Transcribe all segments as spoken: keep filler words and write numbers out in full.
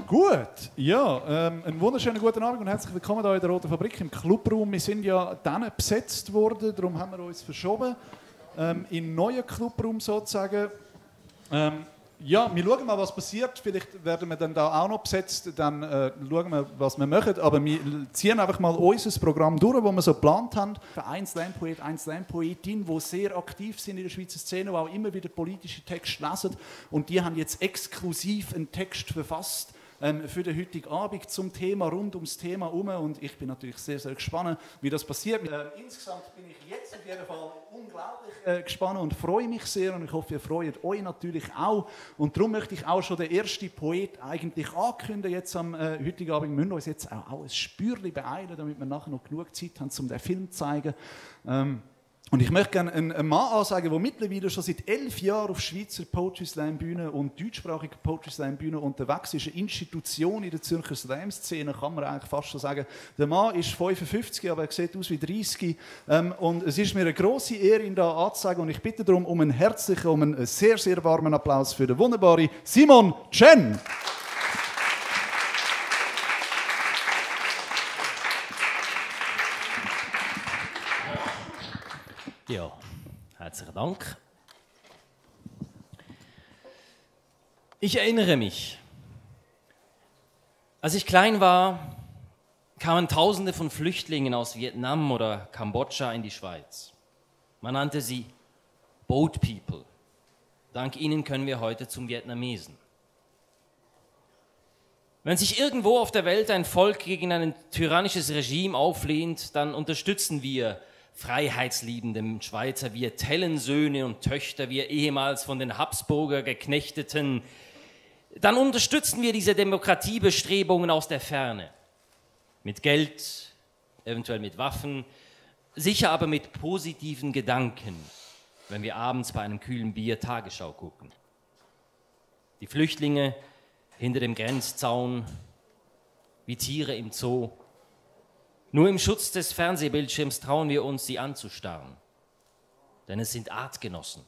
Gut, ja, ähm, einen wunderschönen guten Abend und herzlich willkommen hier in der Roten Fabrik im Clubraum. Wir sind ja dann besetzt worden, darum haben wir uns verschoben, ähm, in einen neuen Clubraum sozusagen. Ähm, ja, wir schauen mal, was passiert. Vielleicht werden wir dann da auch noch besetzt, dann äh, schauen wir, was wir machen. Aber wir ziehen einfach mal unser Programm durch, das wir so geplant haben. Ein Slam-Poet, ein Slam-Poetin, die sehr aktiv sind in der Schweizer Szene, die auch immer wieder politische Texte lesen. Und die haben jetzt exklusiv einen Text verfasst, Ähm, für den heutigen Abend zum Thema, rund ums Thema herum. Und ich bin natürlich sehr, sehr gespannt, wie das passiert. Ähm, insgesamt bin ich jetzt auf jeden Fall unglaublich äh, gespannt und freue mich sehr. Und ich hoffe, ihr freut euch natürlich auch. Und darum möchte ich auch schon den ersten Poet eigentlich ankündigen. Jetzt am äh, heutigen Abend müssen wir uns jetzt auch, auch ein Spürchen beeilen, damit wir nachher noch genug Zeit haben, um den Film zu zeigen. Ähm, Und ich möchte gerne einen, einen Mann ansagen, der mittlerweile schon seit elf Jahren auf Schweizer Poetry Slam Bühnen und deutschsprachiger Poetry Slam Bühnen unterwegs ist. Eine Institution in der Zürcher Slam-Szene, kann man eigentlich fast schon sagen. Der Mann ist fünfundfünfzig, aber er sieht aus wie dreißig. Ähm, und es ist mir eine grosse Ehre, ihn hier anzusagen. Und ich bitte darum um einen herzlichen, um einen sehr, sehr warmen Applaus für den wunderbaren Simon Chen. Ja, herzlichen Dank. Ich erinnere mich, als ich klein war, kamen Tausende von Flüchtlingen aus Vietnam oder Kambodscha in die Schweiz. Man nannte sie Boat People. Dank ihnen können wir heute zum Vietnamesen. Wenn sich irgendwo auf der Welt ein Volk gegen ein tyrannisches Regime auflehnt, dann unterstützen wir freiheitsliebenden Schweizer, wir Tellensöhne und Töchter, wir ehemals von den Habsburger geknechteten, dann unterstützen wir diese Demokratiebestrebungen aus der Ferne. Mit Geld, eventuell mit Waffen, sicher aber mit positiven Gedanken, wenn wir abends bei einem kühlen Bier Tagesschau gucken. Die Flüchtlinge hinter dem Grenzzaun, wie Tiere im Zoo. Nur im Schutz des Fernsehbildschirms trauen wir uns, sie anzustarren. Denn es sind Artgenossen.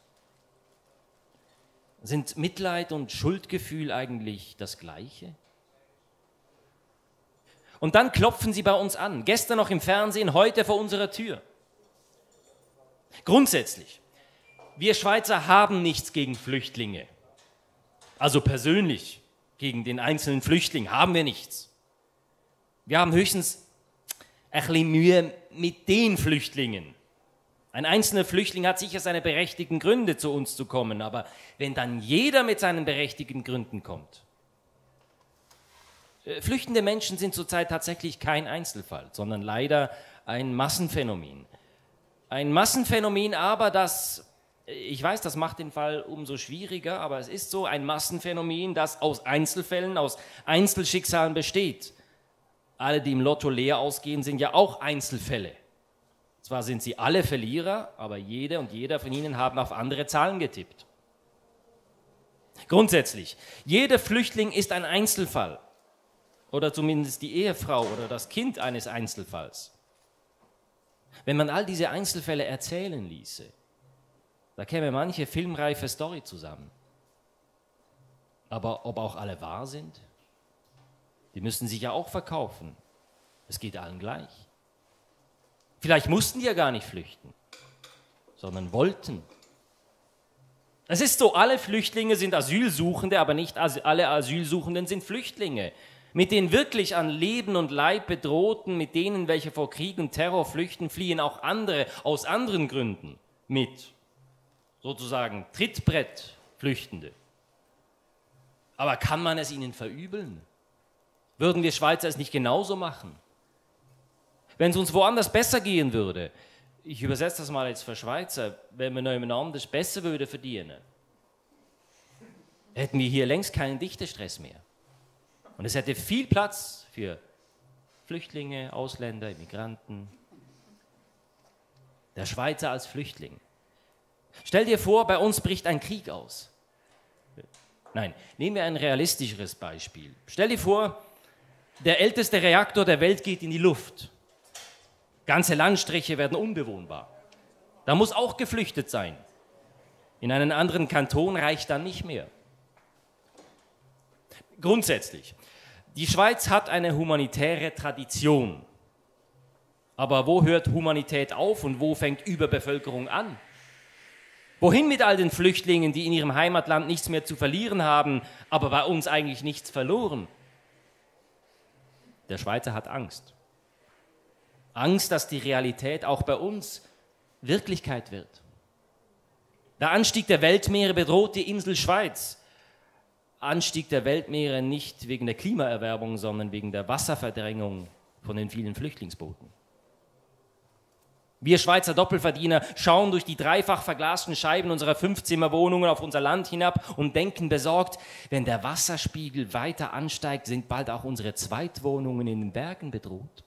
Sind Mitleid und Schuldgefühl eigentlich das Gleiche? Und dann klopfen sie bei uns an. Gestern noch im Fernsehen, heute vor unserer Tür. Grundsätzlich, wir Schweizer haben nichts gegen Flüchtlinge. Also persönlich gegen den einzelnen Flüchtling haben wir nichts. Wir haben höchstens ein bisschen Mühe mit den Flüchtlingen. Ein einzelner Flüchtling hat sicher seine berechtigten Gründe, zu uns zu kommen, aber wenn dann jeder mit seinen berechtigten Gründen kommt. Flüchtende Menschen sind zurzeit tatsächlich kein Einzelfall, sondern leider ein Massenphänomen. Ein Massenphänomen aber, das, ich weiß, das macht den Fall umso schwieriger, aber es ist so ein Massenphänomen, das aus Einzelfällen, aus Einzelschicksalen besteht. Alle, die im Lotto leer ausgehen, sind ja auch Einzelfälle. Zwar sind sie alle Verlierer, aber jede und jeder von ihnen haben auf andere Zahlen getippt. Grundsätzlich, jeder Flüchtling ist ein Einzelfall. Oder zumindest die Ehefrau oder das Kind eines Einzelfalls. Wenn man all diese Einzelfälle erzählen ließe, da käme manche filmreife Story zusammen. Aber ob auch alle wahr sind? Die müssen sich ja auch verkaufen. Es geht allen gleich. Vielleicht mussten die ja gar nicht flüchten, sondern wollten. Es ist so, alle Flüchtlinge sind Asylsuchende, aber nicht alle Asylsuchenden sind Flüchtlinge. Mit den wirklich an Leben und Leib Bedrohten, mit denen, welche vor Krieg und Terror flüchten, fliehen auch andere aus anderen Gründen mit. Sozusagen Trittbrettflüchtende. Aber kann man es ihnen verübeln? Würden wir Schweizer es nicht genauso machen? Wenn es uns woanders besser gehen würde, ich übersetze das mal jetzt für Schweizer, wenn wir noch jemand anders besser würde verdienen, hätten wir hier längst keinen Dichtestress mehr. Und es hätte viel Platz für Flüchtlinge, Ausländer, Immigranten. Der Schweizer als Flüchtling. Stell dir vor, bei uns bricht ein Krieg aus. Nein, nehmen wir ein realistischeres Beispiel. Stell dir vor, der älteste Reaktor der Welt geht in die Luft. Ganze Landstriche werden unbewohnbar. Da muss auch geflüchtet sein. In einen anderen Kanton reicht dann nicht mehr. Grundsätzlich, Die Schweiz hat eine humanitäre Tradition. Aber wo hört Humanität auf und wo fängt Überbevölkerung an? Wohin mit all den Flüchtlingen, die in ihrem Heimatland nichts mehr zu verlieren haben, aber bei uns eigentlich nichts verloren? Der Schweizer hat Angst. Angst, dass die Realität auch bei uns Wirklichkeit wird. Der Anstieg der Weltmeere bedroht die Insel Schweiz. Anstieg der Weltmeere nicht wegen der Klimaerwärmung, sondern wegen der Wasserverdrängung von den vielen Flüchtlingsbooten. Wir Schweizer Doppelverdiener schauen durch die dreifach verglasten Scheiben unserer Fünfzimmerwohnungen auf unser Land hinab und denken besorgt, wenn der Wasserspiegel weiter ansteigt, sind bald auch unsere Zweitwohnungen in den Bergen bedroht.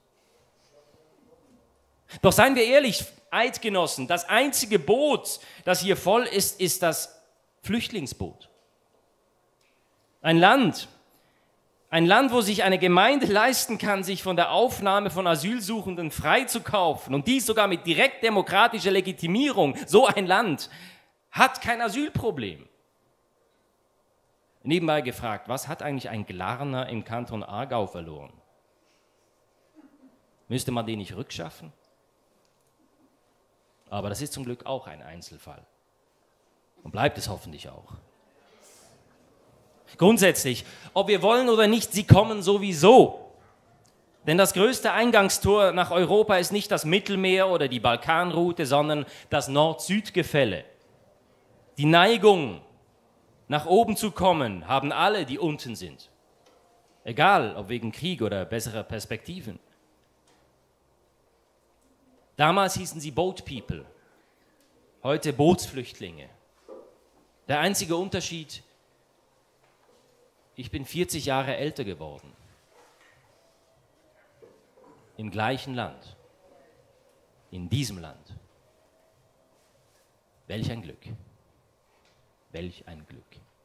Doch seien wir ehrlich, Eidgenossen, das einzige Boot, das hier voll ist, ist das Flüchtlingsboot. Ein Land, ein Land, wo sich eine Gemeinde leisten kann, sich von der Aufnahme von Asylsuchenden freizukaufen und dies sogar mit direkt demokratischer Legitimierung. So ein Land hat kein Asylproblem. Nebenbei gefragt, was hat eigentlich ein Glarner im Kanton Aargau verloren? Müsste man den nicht rückschaffen? Aber das ist zum Glück auch ein Einzelfall. Und bleibt es hoffentlich auch. Grundsätzlich, ob wir wollen oder nicht, sie kommen sowieso. Denn das größte Eingangstor nach Europa ist nicht das Mittelmeer oder die Balkanroute, sondern das Nord-Süd-Gefälle. Die Neigung, nach oben zu kommen, haben alle, die unten sind. Egal, ob wegen Krieg oder besserer Perspektiven. Damals hießen sie Boat People, heute Bootsflüchtlinge. Der einzige Unterschied, ich bin vierzig Jahre älter geworden. Im gleichen Land, in diesem Land. Welch ein Glück, welch ein Glück.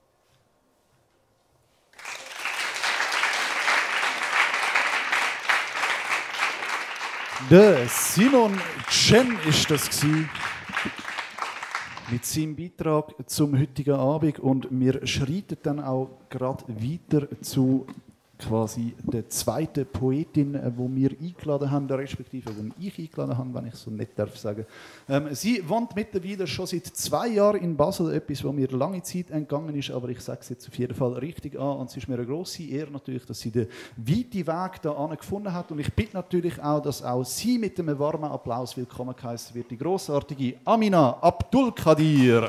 Der Simon Chen ist das gewesen, mit seinem Beitrag zum heutigen Abend, und wir schreiten dann auch gerade weiter zu quasi der zweiten Poetin, die wir eingeladen haben, respektive die ich eingeladen habe, wenn ich so nicht darf sagen. Ähm, sie wohnt mittlerweile schon seit zwei Jahren in Basel, etwas, wo mir lange Zeit entgangen ist, aber ich sage es jetzt auf jeden Fall richtig an, und es ist mir eine grosse Ehre natürlich, dass sie den weiten Weg da gefunden hat, und ich bitte natürlich auch, dass auch sie mit einem warmen Applaus willkommen geheißen wird, die grossartige Amina Abdulkadir.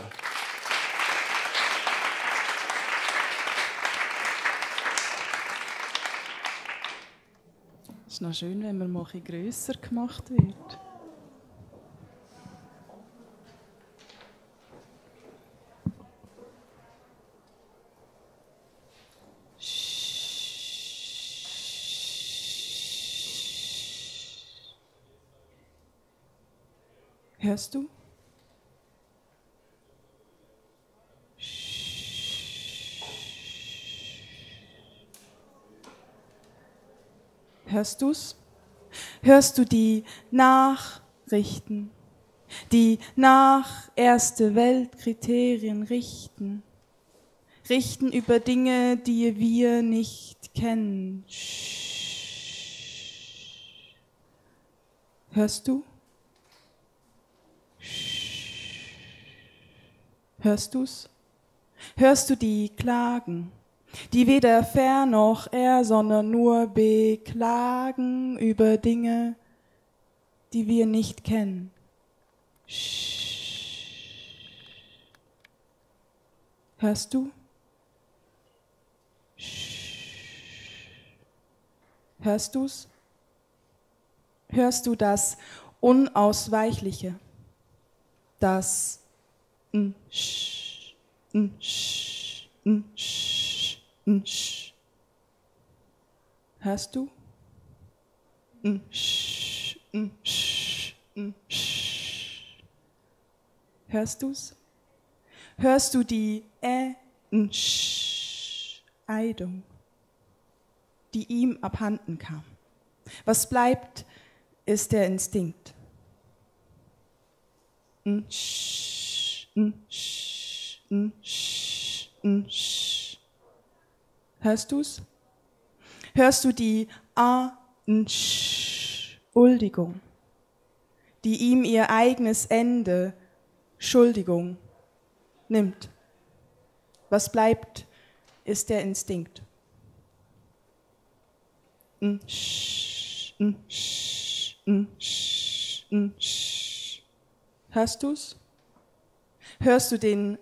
Es ist noch schön, wenn man mal ein bisschen grösser gemacht wird. Hörst du? Hörst du's? Hörst du die Nachrichten, die nach Erste Weltkriterien richten, richten über Dinge, die wir nicht kennen. Hörst du? Hörst du's? Hörst du die Klagen, die weder fair noch er, sondern nur beklagen über Dinge, die wir nicht kennen? Hörst du? Hörst du's? Hörst du das Unausweichliche, das Nsch, Nsch, Nsch, Nsch. Hörst du? Nsch, Nsch, Nsch. Hörst du's? Hörst du die Entscheidung, die ihm abhanden kam? Was bleibt, ist der Instinkt. Nsch, nsch, nsch, nsch. Hörst du's? Hörst du die Entschuldigung, die ihm ihr eigenes Ende, Schuldigung, nimmt? Was bleibt, ist der Instinkt. Hörst du's? Hörst du den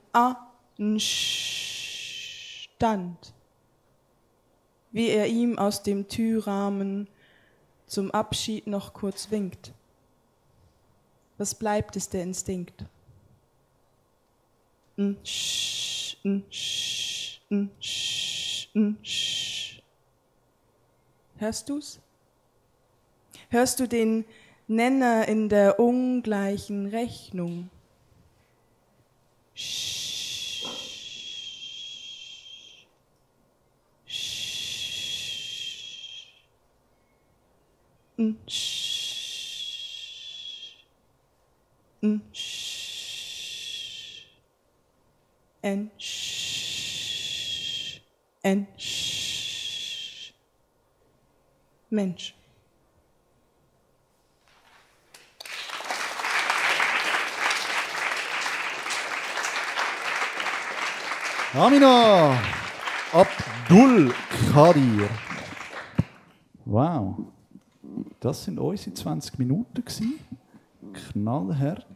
Anstand, wie er ihm aus dem Türrahmen zum Abschied noch kurz winkt? Was bleibt, ist der Instinkt. Hörst du's? Hörst du den Nenner in der ungleichen Rechnung? Entsch, Entsch, Mensch. Amina Abdul Kadir. Wow. Das sind unsere zwanzig Minuten gewesen. Knallhart.